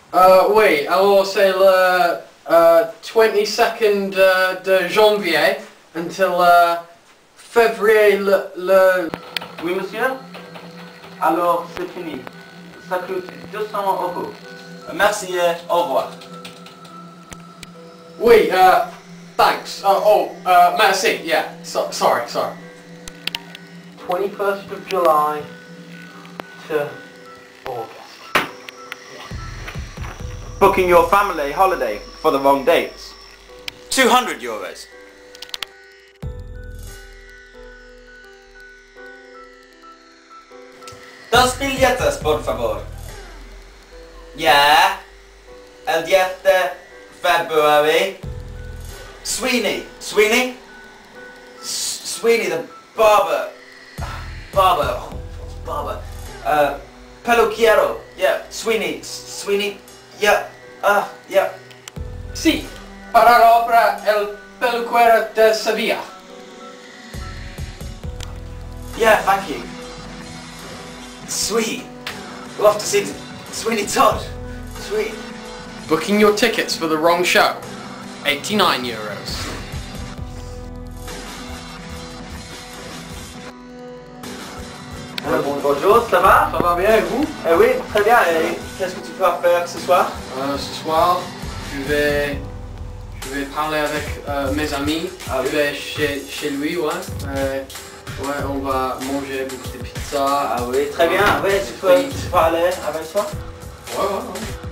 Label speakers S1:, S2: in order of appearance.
S1: Oui, alors c'est le 22nd de janvier until février le...
S2: Oui, monsieur? Alors, c'est fini. Ça coûte 200 euros. Merci et au revoir.
S1: Oui, thanks. Merci, yeah. Sorry. 21st of July to August.
S2: Booking your family holiday for the wrong dates. 200 euros. Dos billetes, por favor. Yeah. El 10 de February. Sweeney, the barber. Peluquero. Yeah, Sweeney, yeah, yeah.
S1: Sí, para la obra El Peluquero de Sevilla.
S2: Yeah, thank you. Sweet. We'll have to see Sweeney Todd. Sweet.
S1: Booking your tickets for the wrong show. 89 euros.
S2: Bonjour, ça va?
S1: Ça va bien et vous?
S2: Oui, très bien. Et qu'est-ce que tu peux faire ce soir?
S1: Ce soir, je vais parler avec mes amis.
S2: Ah,
S1: Je vais chez lui, ouais. On va manger beaucoup de pizza.
S2: Ah oui, très bien. Oui, tu peux aller avec toi?
S1: Ouais.